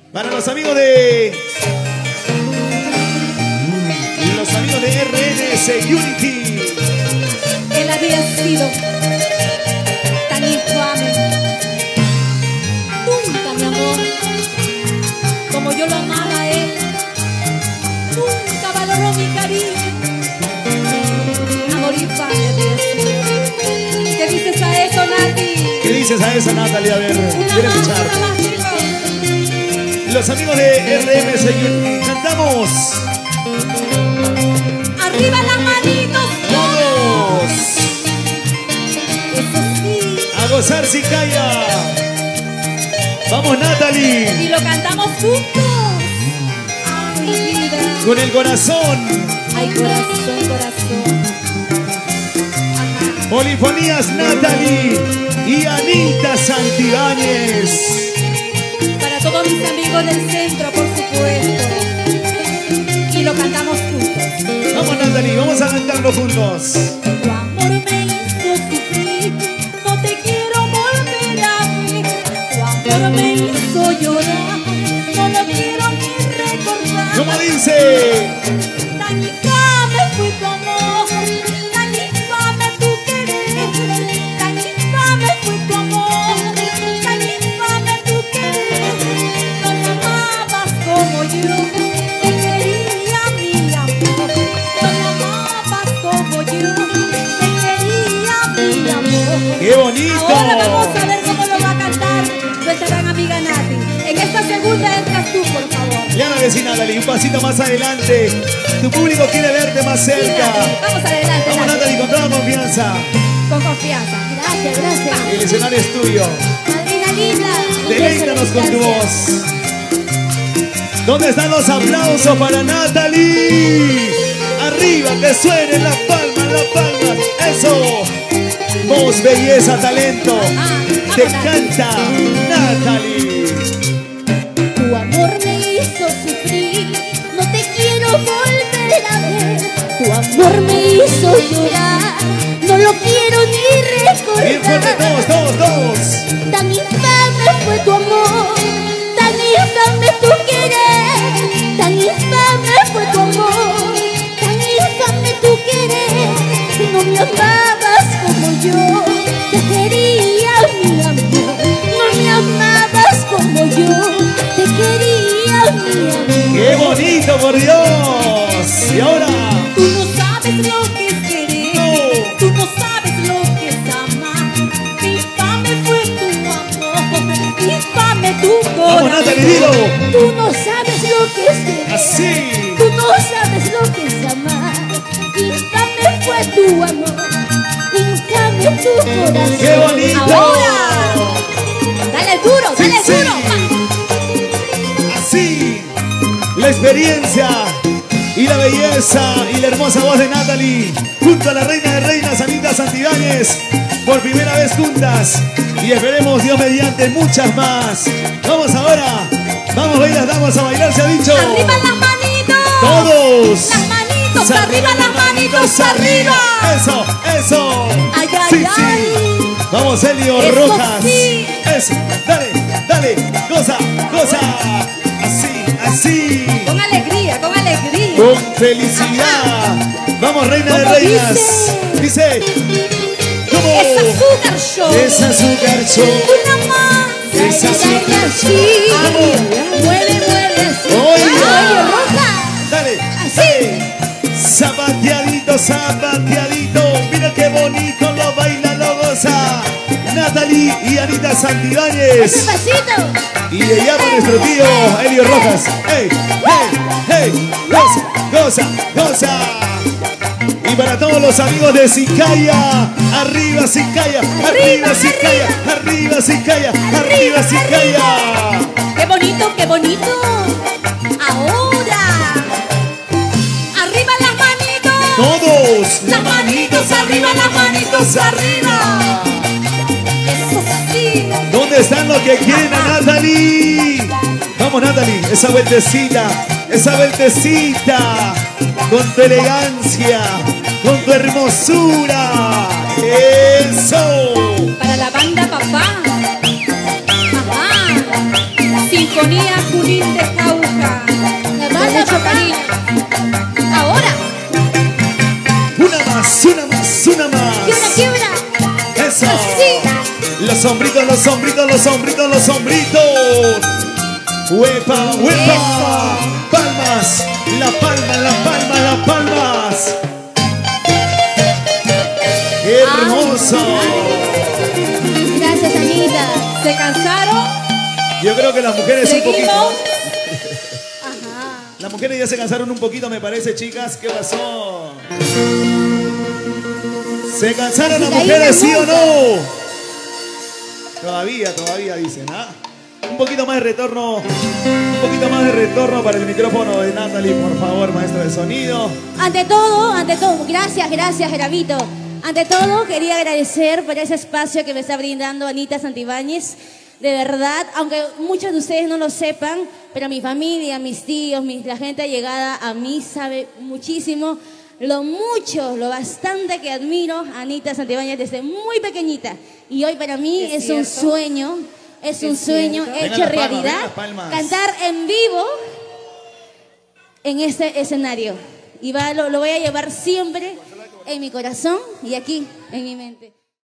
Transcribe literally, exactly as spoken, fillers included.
Para los amigos de... Los amigos de R N Security. Él había sido tan infame. Nunca, mi amor, como yo lo amaba a él. Nunca valoró mi cariño. Amor infame había sido. ¿Qué dices a eso, Nati? ¿Qué dices a eso, Natalie? A ver, Una quiero más, escuchar. una más, chicos. Los amigos de R M Security. Cantamos. Arriba las manitos. ¡Todos! Eso sí. A gozar si calla. Vamos, Natalie. Y lo cantamos juntos. Ay, vida. Con el corazón. Ay, corazón, corazón. Ajá. Polifonías Natalie y Anita Santibáñez. Para todos mis amigos del centro, por supuesto. Y lo cantamos juntos. Vamos, Natalie, vamos a cantarlo juntos. Tu amor me hizo sufrir, no te quiero volver a ver. Tu amor me hizo llorar, no lo quiero ni recordar. ¿Cómo dice? Tan infame fue tu amor, tan infame tu querer. Tan infame fue tu amor, tan infame tu querer. No me amabas como yo te quería, mi amor. No me amabas como yo te quería, mi amor. ¡Qué bonito! Ahora vamos a ver cómo lo va a cantar nuestra gran amiga Nati. En esta segunda entras tú, por favor. Ya la vecina Natalie, un pasito más adelante. Tu público quiere verte más Sí, cerca. Nati, vamos adelante, Vamos, Nati. Natalie, con toda confianza. Con confianza. Gracias, gracias. El escenario es tuyo. Madrina linda. Deleítanos con tu voz. ¿Dónde están los aplausos para Natalie? Arriba, que suenen las palmas, las palmas. Eso. Voz, belleza, talento. Ah, Te vamos, canta Natalie. Tu amor me hizo sufrir, no te quiero volver a ver. Tu amor me hizo llorar, no lo quiero ni Bien fuerte, recordar. todos, todos, todos. Tan infame fue tu amor, tan infame tu querer. Tan infame fue tu amor, tan infame tu querer. No me amabas como yo te quería, mi amor. No me amabas como yo te quería, mi amor. ¡Qué bonito, por Dios! Y ahora, Tú no sabes lo que es querer, No. tú no sabes lo que es amar. Infame fue tu amor, infame tu vamos, corazón. Natalie, dilo. Tú no sabes lo que es querer, Así. tú no sabes lo que es amar. Infame fue tu amor, infame tu corazón. ¡Qué bonito! Ahora, dale duro, Sí, dale sí. duro. Así, la experiencia y la belleza y la hermosa voz de Natalie junto a la reina de reinas, Anita Santibáñez, por primera vez juntas, y esperemos, Dios mediante, muchas más. Vamos ahora, vamos, bellas damas, a bailar, se ha dicho. Arriba las manitos. Todos. Las manitos, arriba las manitos, arriba. Eso, eso. Ay, ay, Sí, sí. ay. Vamos, Elio Eso Rojas. sí. Eso, dale, dale, goza, goza. Así, así. Con alegría, con alegría. Con felicidad. Vamos, reina de ¿Cómo reinas. dice? Dice, ¿cómo? Es azúcar show. Es azúcar show. Una más. Es azúcar así. ¿Cómo? Mueve, mueve así. Oye. Oye, Roja. Dale, Así. dale. Zapateadito, zapateadito. Mira qué bonito lo baila, lo goza. Natalie y Anita Santibáñez. Despacito. Y le llama a nuestro tío Elio Rojas. ¡Hey, hey, hey! ¡Goza, goza, goza! Y para todos los amigos de Sicaya, arriba Sicaya, arriba Sicaya, arriba Sicaya, arriba Sicaya. Qué bonito, qué bonito. Ahora. Arriba las manitos. Todos, Las manitos arriba, las manitos arriba. Eso sí. ¿dónde están los que quieren a Natalie? Vamos, Natalie, esa vueltecita, esa vueltecita, con tu elegancia, con tu hermosura. Eso. Para la banda papá. Ajá. Sin Sinfonía Junín de Cauca. Me Con manda mucho papá. cariño. Ahora. Una más, una más, una más. Quiebra, quiebra. Eso. Así. Los hombritos, los hombritos, los hombritos, los hombritos. ¡Huepa, huepa! Eso. Palmas, la palma, la palma, las palmas. ¡Hermoso! Gracias, Anita. ¿Se cansaron? Yo creo que las mujeres un poquito. Seguimos. Ajá. Las mujeres ya se cansaron un poquito, me parece, chicas. ¿Qué pasó? ¿Se cansaron las Ahí mujeres, la sí o monta. no? Todavía, todavía dicen, ¿ah? Un poquito más de retorno, un poquito más de retorno para el micrófono de Natalie, por favor, maestro de sonido. Ante todo, ante todo, gracias, gracias, Gravito. Ante todo, quería agradecer por ese espacio que me está brindando Anita Santibáñez. De verdad, aunque muchos de ustedes no lo sepan, pero mi familia, mis tíos, mi- la gente allegada a mí sabe muchísimo lo mucho, lo bastante que admiro a Anita Santibáñez desde muy pequeñita. Y hoy para mí Es es, un cierto. sueño, es, un Es sueño cierto. hecho Vengan las palmas, realidad. vengan las palmas. Cantar en vivo en este escenario. Y va, lo, lo voy a llevar siempre en mi corazón y aquí en mi mente.